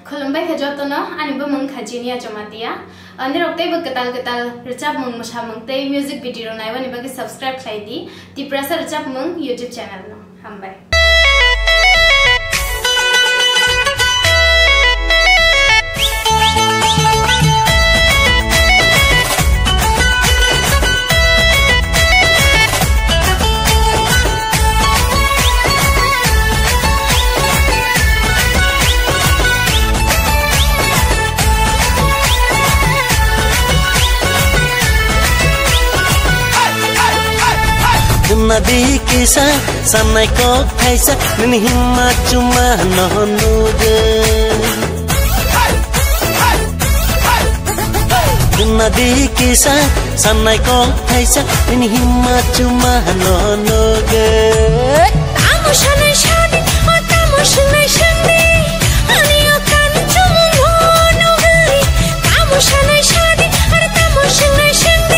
Khulumbai khajotono aniba mung khajiniya chomatiya aniroktai ba ketal recap mung masha mung tei music video naiwa ni bagi subscribe khlaidi ti prasa recap mung YouTube channel no hambai Nadi kisah sanai kok kaisa nini hima cuma nonuge. Nadi kisah sanai kok kaisa nini hima cuma nonuge. Kamu shana shani, oh kamu shana shani, aniyo kan cuma nonuge. Kamu shana shani, oh kamu shana shani.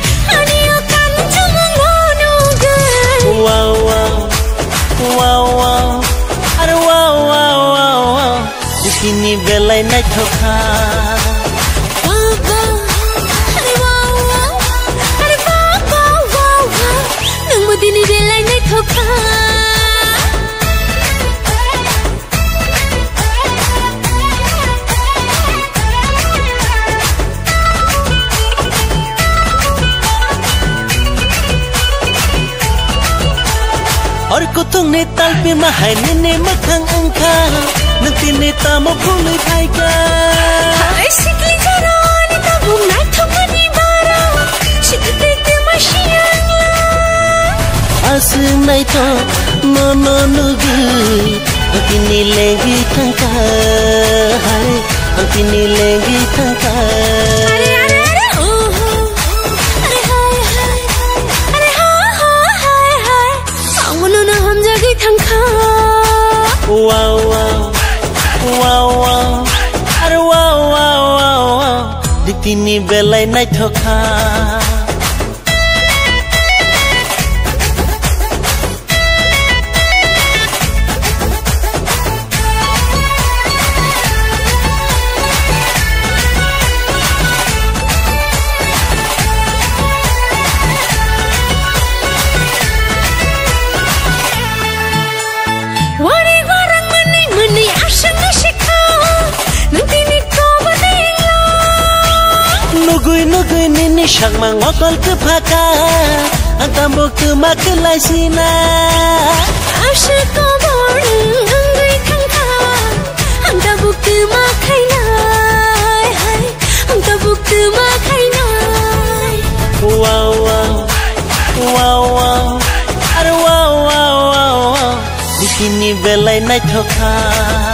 Wow wow wow wow are wow wow wow wow dikini belai naik thoka wow wow are wow wow are wow wow wow wow nang modini belai naik thoka और कुतुंग ने ताल पे महाय ने मखंग अंका नती ने तामो फूले Thai का ऐसी की जरा ने तबु ना थमनी बारा शिकते ते मशियाला आस नहीं तो नो नो नुगी अतिनी लेगी थंका हाय अतिनी लेगी thangka Wow wow wow wow are wow wow wow wow ditini belai nai thoka Nugui nini shak mang ngokol ke phaka antambo ke makelai sina ashik ko bor hungry khangka antambo ke makai nai hai antambo ke makai nai wow wow wow wow are wow wow wow wow dikini belai nai thoka